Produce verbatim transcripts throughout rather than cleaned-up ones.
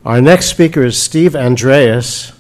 Our next speaker is Steve Andreas,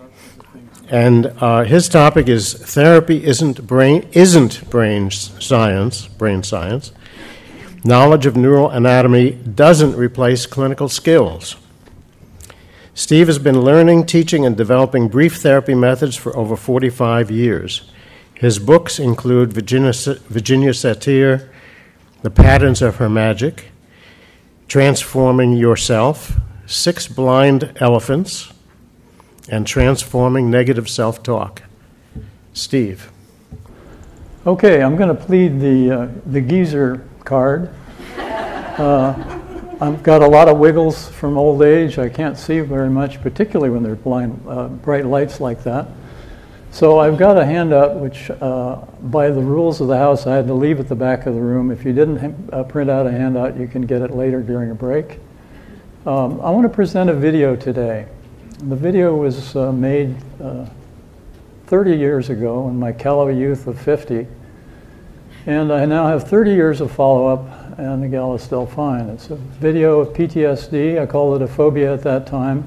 and uh, his topic is therapy isn't brain isn't brain science, brain science. Knowledge of neural anatomy doesn't replace clinical skills. Steve has been learning, teaching, and developing brief therapy methods for over forty-five years. His books include Virginia, Virginia Satir, The Patterns of Her Magic, Transforming Yourself, Six Blind Elephants, and Transforming Negative Self-Talk. Steve. Okay, I'm going to plead the, uh, the geezer card. Uh, I've got a lot of wiggles from old age. I can't see very much, particularly when there's blind, uh, bright lights like that. So I've got a handout which, uh, by the rules of the house, I had to leave at the back of the room. If you didn't uh, print out a handout, you can get it later during a break. Um, I want to present a video today. The video was uh, made uh, thirty years ago in my callow youth of fifty. And I now have thirty years of follow-up, and the gal is still fine. It's a video of P T S D. I called it a phobia at that time.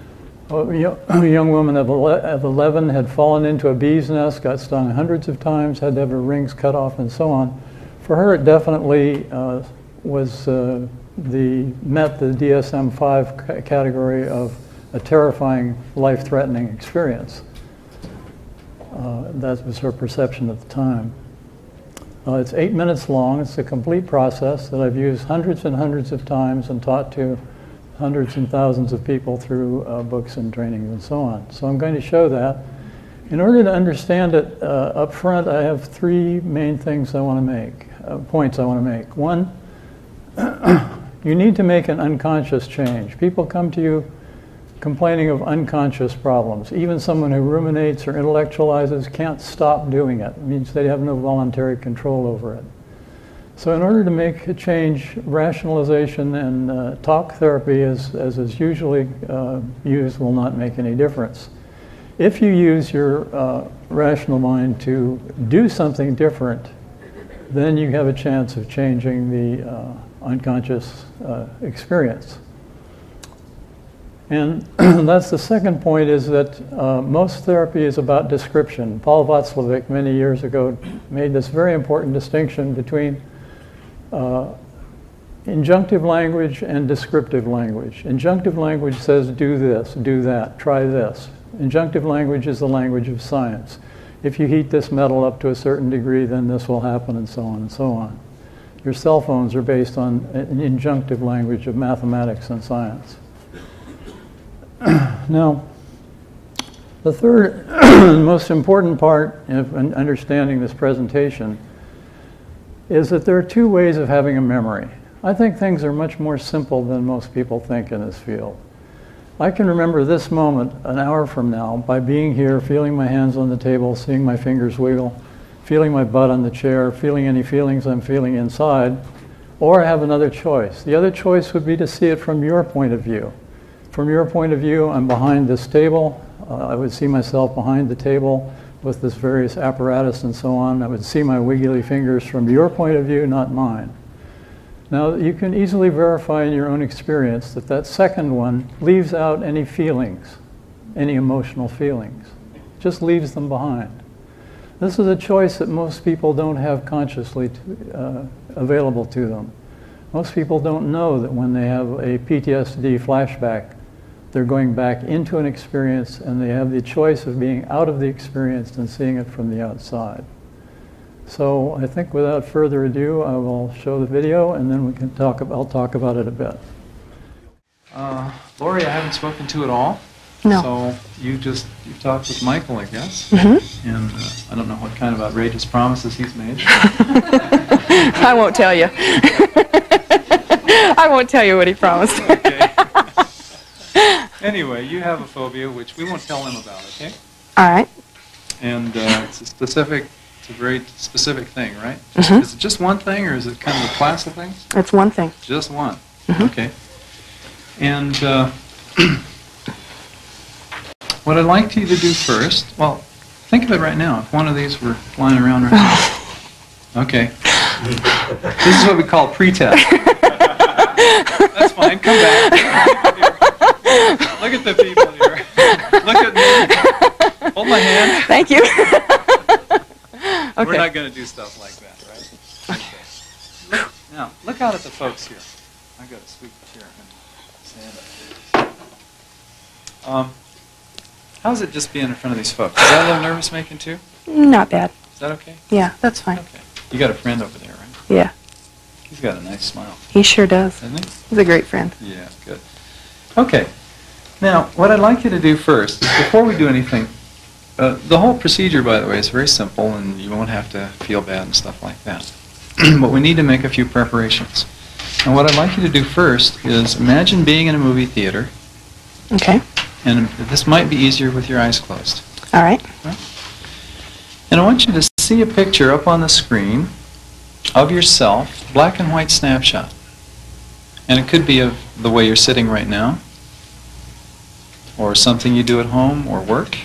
A young woman of eleven had fallen into a bee's nest, got stung hundreds of times, had to have her rings cut off, and so on. For her, it definitely uh, was uh, the met the D S M five category of a terrifying, life-threatening experience. Uh, that was her perception at the time. Uh, it's eight minutes long. It's a complete process that I've used hundreds and hundreds of times and taught to hundreds and thousands of people through uh, books and trainings and so on. So I'm going to show that. In order to understand it uh, up front, I have three main things I want to make, uh, points I want to make. One, you need to make an unconscious change. People come to you complaining of unconscious problems. Even someone who ruminates or intellectualizes can't stop doing it. It means they have no voluntary control over it. So in order to make a change, rationalization and uh, talk therapy, as, as is usually uh, used, will not make any difference. If you use your uh, rational mind to do something different, then you have a chance of changing the uh, unconscious uh, experience. And that's the second point, is that uh, most therapy is about description. Paul Václavic many years ago made this very important distinction between uh, injunctive language and descriptive language. Injunctive language says do this, do that, try this. Injunctive language is the language of science. If you heat this metal up to a certain degree, then this will happen, and so on and so on. Your cell phones are based on an injunctive language of mathematics and science. Now, the third and most important part of understanding this presentation is that there are two ways of having a memory. I think things are much more simple than most people think in this field. I can remember this moment an hour from now by being here, feeling my hands on the table, seeing my fingers wiggle, feeling my butt on the chair, feeling any feelings I'm feeling inside, or I have another choice. The other choice would be to see it from your point of view. From your point of view, I'm behind this table. Uh, I would see myself behind the table with this various apparatus and so on. I would see my wiggly fingers from your point of view, not mine. Now, you can easily verify in your own experience that that second one leaves out any feelings, any emotional feelings. Just leaves them behind. This is a choice that most people don't have consciously to, uh, available to them. Most people don't know that when they have a P T S D flashback, they're going back into an experience, and they have the choice of being out of the experience and seeing it from the outside. So I think without further ado, I will show the video, and then we can talk about, I'll talk about it a bit. Uh, Lori, I haven't spoken to at all. No. So you just, you talked with Michael, I guess. Mm-hmm. And uh, I don't know what kind of outrageous promises he's made. I won't tell you. I won't tell you what he promised. Okay. Anyway, you have a phobia, which we won't tell him about, okay? All right. And uh, it's a specific, it's a very specific thing, right? Mm-hmm. Is it just one thing, or is it kind of a class of things? It's one thing. Just one. Mm-hmm. Okay. And uh, what I'd like you to do first, well, think of it right now. If one of these were flying around right now. Okay. This is what we call pretest. That's fine. Come back. Thank you. We're Okay. not going to do stuff like that, right? Okay. Look, now, look out at the folks here. I've got to sweep the chair and stand up. Um, how's it just being in front of these folks? Is that a little nervous making too? Not bad. Is that okay? Yeah, that's fine. Okay. You got a friend over there, right? Yeah, He's got a nice smile, he sure does. doesn't he? He's a great friend. Yeah, good. Okay. Now, what I'd like you to do first, is before we do anything, uh, the whole procedure, by the way, is very simple, and you won't have to feel bad and stuff like that. But we need to make a few preparations. And what I'd like you to do first is imagine being in a movie theater, Okay. and this might be easier with your eyes closed. All right. And I want you to see a picture up on the screen of yourself, black and white snapshot. And it could be of the way you're sitting right now, or something you do at home or work.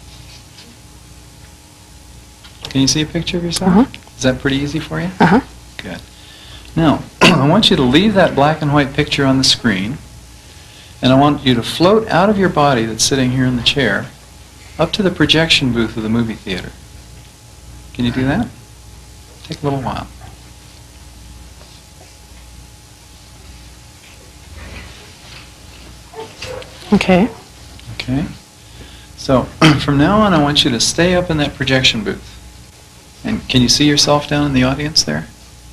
Can you see a picture of yourself? Uh-huh. Is that pretty easy for you? Uh-huh. Good. Now, I want you to leave that black and white picture on the screen, and I want you to float out of your body that's sitting here in the chair up to the projection booth of the movie theater. Can you do that? Take a little while. Okay. Okay? So, from now on, I want you to stay up in that projection booth. And can you see yourself down in the audience there?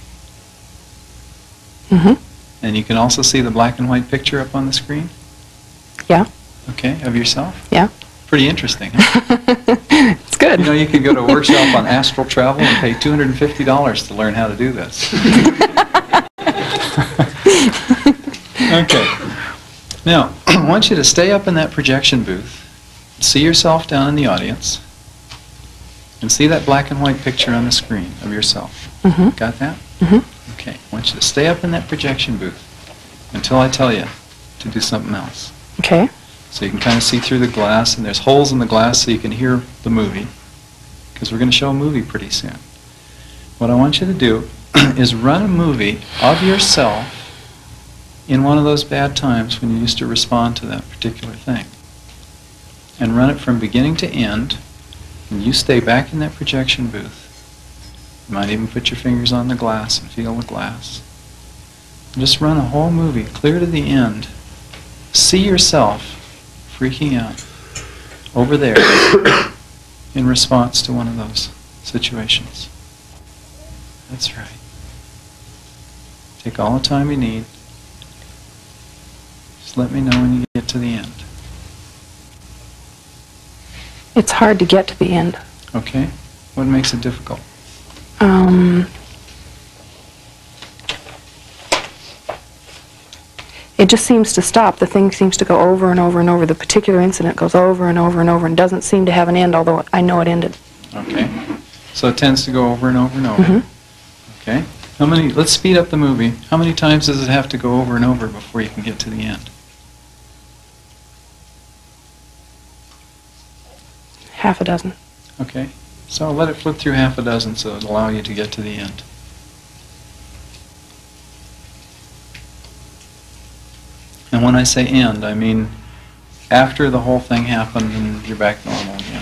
Mm-hmm. And you can also see the black and white picture up on the screen? Yeah. Okay, of yourself? Yeah. Pretty interesting, huh? It's good. You know, you could go to a workshop on astral travel and pay two hundred fifty dollars to learn how to do this. Okay. Now, I want you to stay up in that projection booth, see yourself down in the audience, and see that black and white picture on the screen of yourself. Mm-hmm. Got that? Mm-hmm. Okay. I want you to stay up in that projection booth until I tell you to do something else. Okay. So you can kind of see through the glass, and there's holes in the glass so you can hear the movie, because we're going to show a movie pretty soon. What I want you to do is run a movie of yourself in one of those bad times when you used to respond to that particular thing. And run it from beginning to end, and you stay back in that projection booth. You might even put your fingers on the glass and feel the glass. And just run a whole movie clear to the end. See yourself freaking out over there in response to one of those situations. That's right. Take all the time you need. Just let me know when you get to the end. It's hard to get to the end. Okay? What makes it difficult? Um, it just seems to stop. The thing seems to go over and over and over. The particular incident goes over and over and over and doesn't seem to have an end, although I know it ended. Okay. So it tends to go over and over and over. Mm-hmm. Okay. How many, let's speed up the movie. How many times does it have to go over and over before you can get to the end? Half a dozen. Okay. So let it flip through half a dozen so it'll allow you to get to the end. And when I say end, I mean after the whole thing happened and you're back normal again.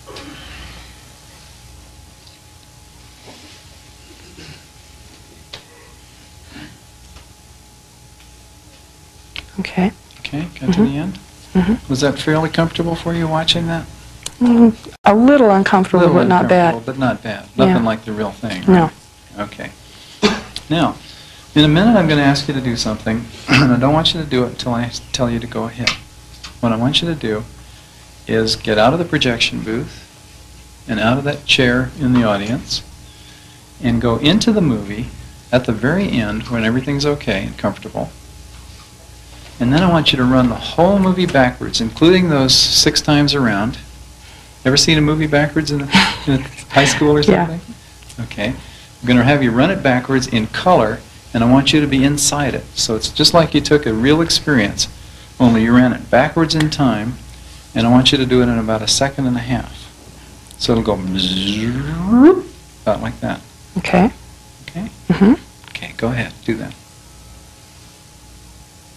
Okay. Okay, got to the end? Mm-hmm. Was that fairly comfortable for you watching that? Mm, a little uncomfortable, but not bad. But not bad. Yeah. Nothing like the real thing. No. Right? Okay. Now, in a minute I'm going to ask you to do something, and I don't want you to do it until I tell you to go ahead. What I want you to do is get out of the projection booth and out of that chair in the audience and go into the movie at the very end when everything's okay and comfortable. And then I want you to run the whole movie backwards, including those six times around. Ever seen a movie backwards in, a, in a high school or something? Yeah. Okay. I'm going to have you run it backwards in color, and I want you to be inside it. So it's just like you took a real experience, only you ran it backwards in time, and I want you to do it in about a second and a half. So it'll go about like that. Okay. Okay? Mm-hmm. Okay, go ahead. Do that.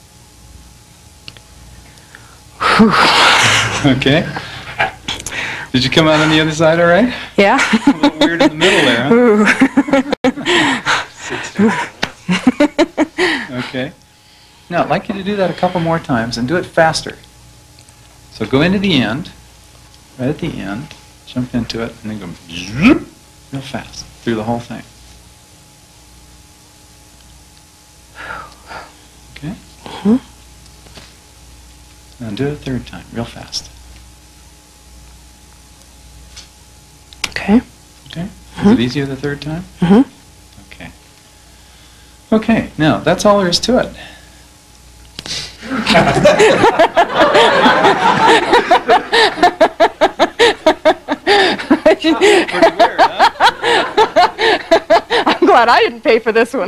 Okay? Did you come out on the other side all right? Yeah. A little weird in the middle there, huh? Okay. Now, I'd like you to do that a couple more times and do it faster. So go into the end, right at the end, jump into it, and then go zoop, real fast through the whole thing. Okay? Mm-hmm. Now do it a third time, real fast. Okay. Okay? Mm-hmm. Is it easier the third time? Mm-hmm. Okay. Okay, now that's all there is to it. Pretty weird, huh? I'm glad I didn't pay for this one.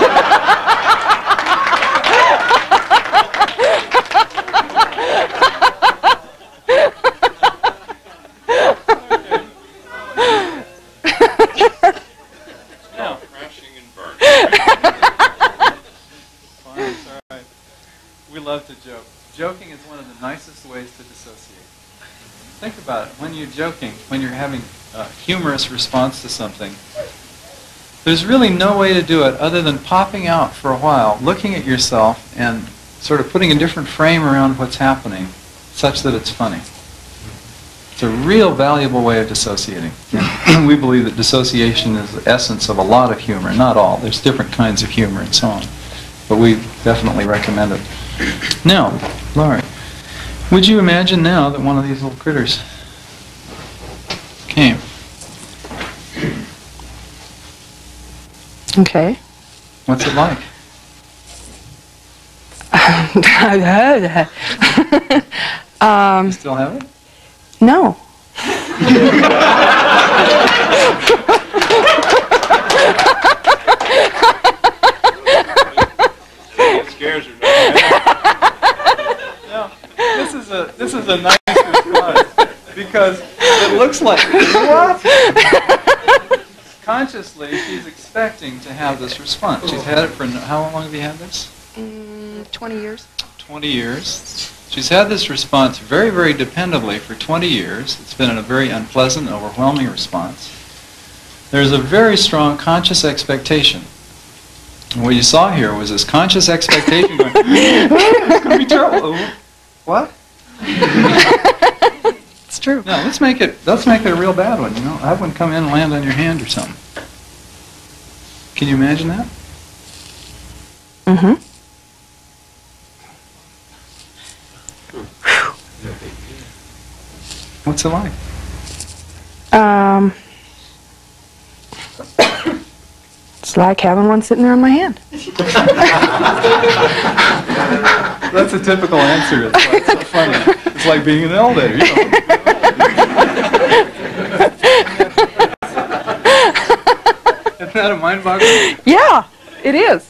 Now, crashing and burning. Fine, it's all right. We love to joke. Joking is one of the nicest ways to dissociate. Think about it. When you're joking, when you're having a humorous response to something, there's really no way to do it other than popping out for a while, looking at yourself, and sort of putting a different frame around what's happening, such that it's funny. It's a real valuable way of dissociating. And we believe that dissociation is the essence of a lot of humor. Not all. There's different kinds of humor and so on. But we definitely recommend it. Now, Laurie, would you imagine now that one of these little critters came? Okay. What's it like? um, You still have it? no. It scares her. No, this is a this is a nice response because it looks like what? Consciously, she's expecting to have this response. She's had it for how long have you had this? Mm, twenty years. twenty years. She's had this response very, very dependably for twenty years. It's been a very unpleasant, overwhelming response. There's a very strong conscious expectation. And what you saw here was this conscious expectation going, it's going to be terrible. Oh, what? It's true. No, let's make it, let's make it a real bad one, you know. Have one come in and land on your hand or something. Can you imagine that? Mm-hmm. What's it like? Um, it's like having one sitting there on my hand. That's a typical answer. It's like so funny. It's like being in an elevator. You know. Isn't that a mind-boggling? Yeah, it is.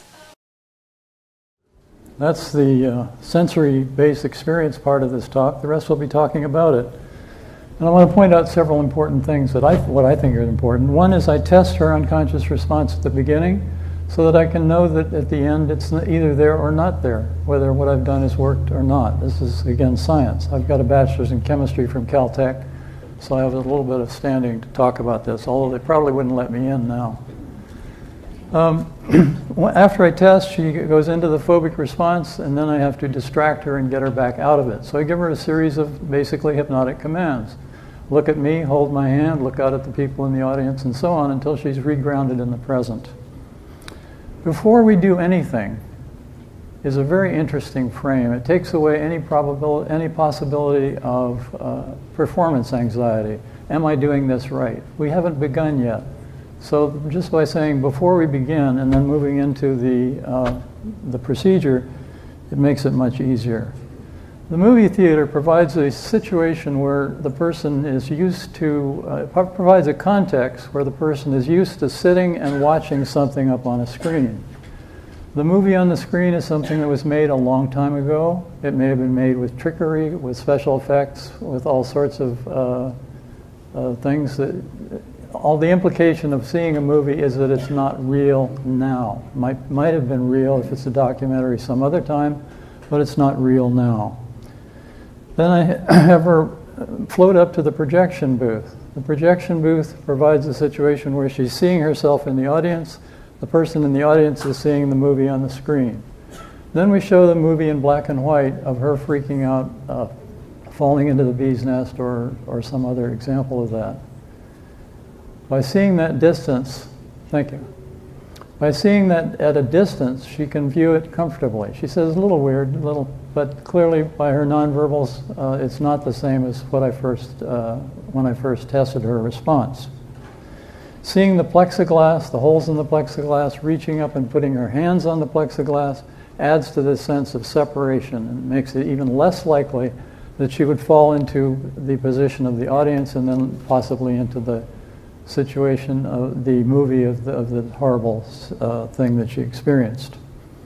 That's the uh, sensory-based experience part of this talk. The rest will be talking about it. And I want to point out several important things that I, what I think are important. One is I test her unconscious response at the beginning so that I can know that at the end it's either there or not there, whether what I've done has worked or not. This is, again, science. I've got a bachelor's in chemistry from Caltech, so I have a little bit of standing to talk about this, although they probably wouldn't let me in now. Um, after I test, she goes into the phobic response, and then I have to distract her and get her back out of it. So I give her a series of basically hypnotic commands. Look at me, hold my hand, look out at the people in the audience, and so on until she's regrounded in the present. Before we do anything is a very interesting frame. It takes away any probability, any possibility of uh, performance anxiety. Am I doing this right? We haven't begun yet. So just by saying before we begin and then moving into the, uh, the procedure, it makes it much easier. The movie theater provides a situation where the person is used to, uh, provides a context where the person is used to sitting and watching something up on a screen. The movie on the screen is something that was made a long time ago. It may have been made with trickery, with special effects, with all sorts of uh, uh, things that, all the implication of seeing a movie is that it's not real now. Might, might have been real if it's a documentary some other time, but it's not real now. Then I have her float up to the projection booth. The projection booth provides a situation where she's seeing herself in the audience. The person in the audience is seeing the movie on the screen. Then we show the movie in black and white of her freaking out, uh, falling into the bee's nest, or, or some other example of that. By seeing that distance, thank you. By seeing that at a distance, she can view it comfortably. She says a little weird, a little, but clearly by her nonverbals, uh, it's not the same as what I first, uh, when I first tested her response. Seeing the plexiglass, the holes in the plexiglass, reaching up and putting her hands on the plexiglass adds to this sense of separation and makes it even less likely that she would fall into the position of the audience and then possibly into the situation of the movie of the, of the horrible uh, thing that she experienced.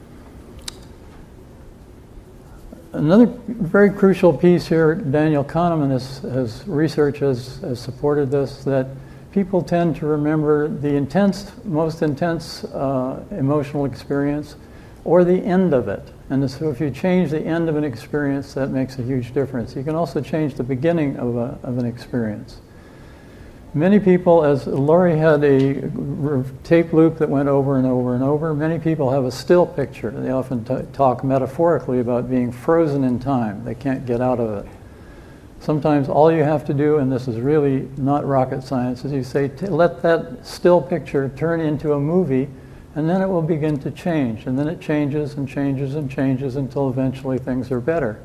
Another very crucial piece here, Daniel Kahneman has, has research has, has supported this, that people tend to remember the intense, most intense uh, emotional experience or the end of it. And so if you change the end of an experience, that makes a huge difference. You can also change the beginning of, a, of an experience. Many people, as Laurie had a tape loop that went over and over and over, many people have a still picture. They often t- talk metaphorically about being frozen in time. They can't get out of it. Sometimes all you have to do, and this is really not rocket science, is you say, let that still picture turn into a movie, and then it will begin to change. And then it changes and changes and changes until eventually things are better.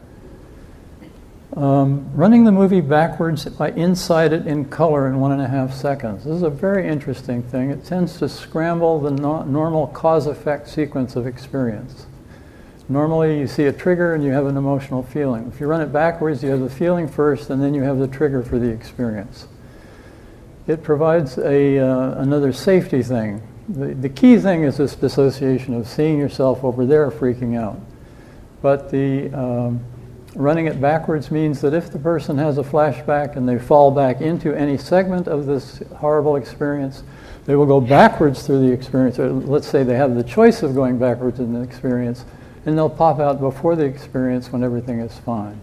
Um, running the movie backwards, I inside it in color in one and a half seconds. This is a very interesting thing. It tends to scramble the no- normal cause-effect sequence of experience. Normally you see a trigger and you have an emotional feeling. If you run it backwards, you have the feeling first and then you have the trigger for the experience. It provides a, uh, another safety thing. The, the key thing is this dissociation of seeing yourself over there freaking out. But the um, running it backwards means that if the person has a flashback and they fall back into any segment of this horrible experience, they will go backwards through the experience. Or let's say they have the choice of going backwards in the experience, and they'll pop out before the experience when everything is fine.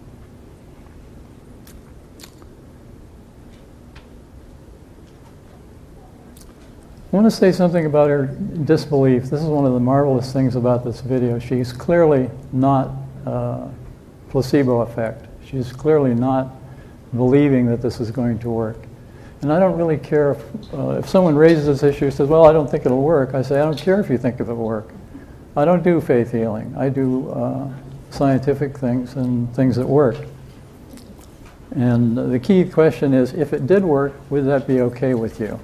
I want to say something about her disbelief. This is one of the marvelous things about this video. She's clearly not uh, placebo effect. She's clearly not believing that this is going to work. And I don't really care if, uh, if someone raises this issue and says, well, I don't think it'll work. I say, I don't care if you think it will work. I don't do faith healing. I do uh, scientific things and things that work. And the key question is, if it did work, would that be okay with you?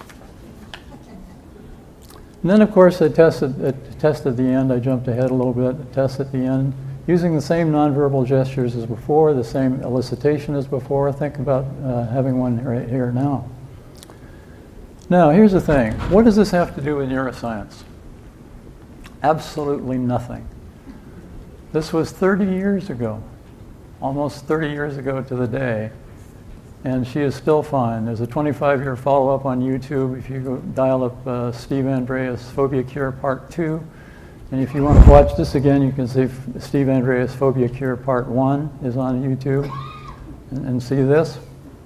And then, of course, I tested, I tested at the end. I jumped ahead a little bit. Test at the end. Using the same nonverbal gestures as before, the same elicitation as before. Think about uh, having one right here now. Now, here's the thing. What does this have to do with neuroscience? Absolutely nothing. This was thirty years ago, almost thirty years ago to the day, and she is still fine. There's a twenty-five year follow-up on YouTube. If you go dial up uh, Steve Andreas Phobia Cure Part two, and if you want to watch this again, you can see Steve Andreas Phobia Cure Part one is on YouTube, and, and see this.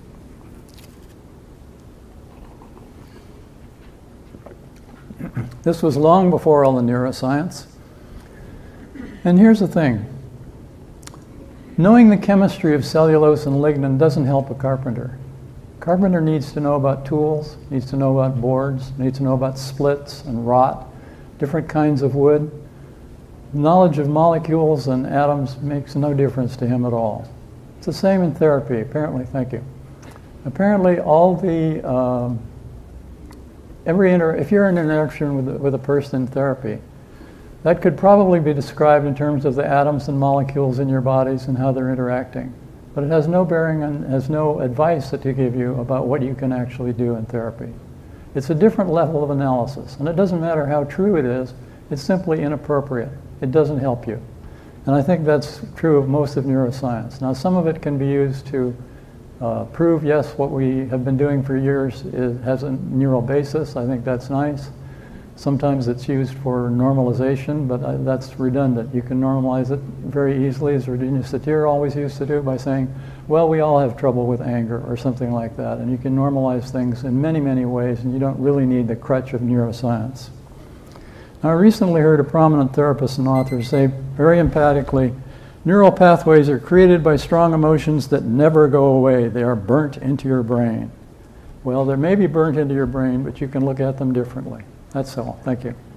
This was long before all the neuroscience. And here's the thing. Knowing the chemistry of cellulose and lignin doesn't help a carpenter. Carpenter needs to know about tools, needs to know about boards, needs to know about splits and wrought, different kinds of wood. Knowledge of molecules and atoms makes no difference to him at all. It's the same in therapy, apparently. Thank you. Apparently all the, um, every inter if you're in an interaction with, with a person in therapy, that could probably be described in terms of the atoms and molecules in your bodies and how they're interacting. But it has no bearing on, has no advice to give you about what you can actually do in therapy. It's a different level of analysis, and it doesn't matter how true it is, it's simply inappropriate. It doesn't help you. And I think that's true of most of neuroscience. Now, some of it can be used to uh, prove, yes, what we have been doing for years is, has a neural basis. I think that's nice. Sometimes it's used for normalization, but uh, that's redundant. You can normalize it very easily, as Virginia Satir always used to do, by saying, well, we all have trouble with anger, or something like that. And you can normalize things in many, many ways, and you don't really need the crutch of neuroscience. Now, I recently heard a prominent therapist and author say very emphatically, neural pathways are created by strong emotions that never go away. They are burnt into your brain. Well, they may be burnt into your brain, but you can look at them differently. That's all. Thank you.